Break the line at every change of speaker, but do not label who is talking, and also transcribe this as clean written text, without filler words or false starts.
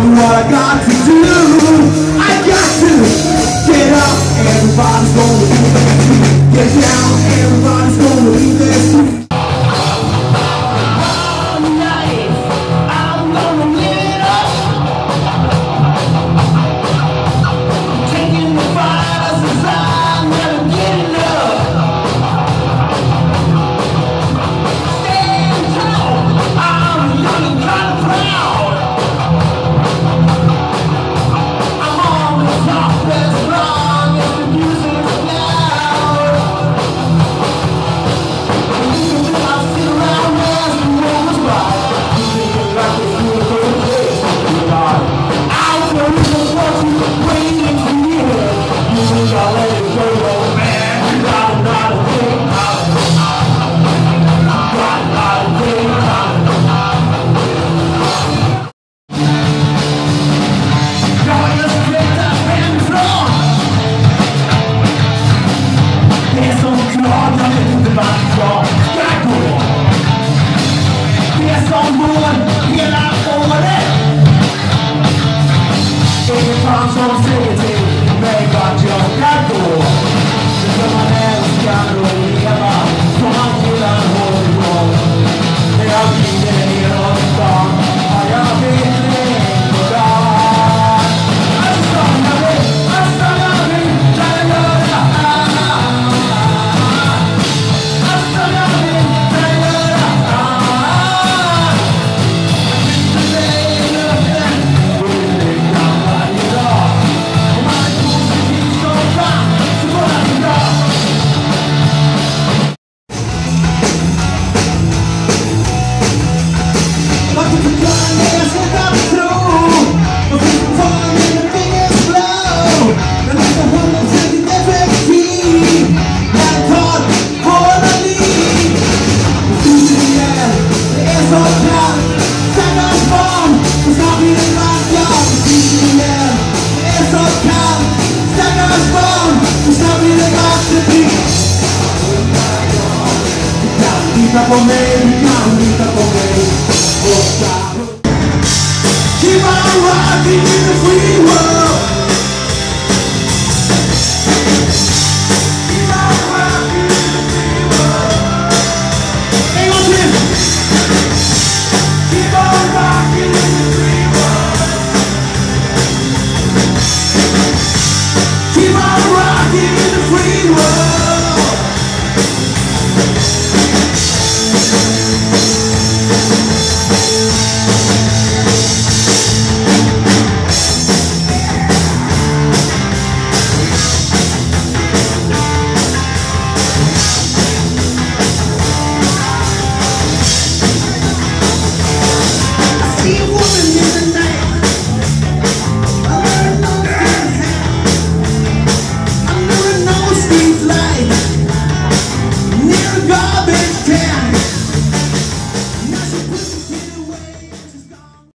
me what I got to do. I got to get up, everybody's gonna leave their feet. Get down, everybody's gonna leave their feet. Keep on rocking in the free world. Keep on rocking in the free world. Hey, what's this? Keep on rocking in the free world. Keep on rocking in the free world. Life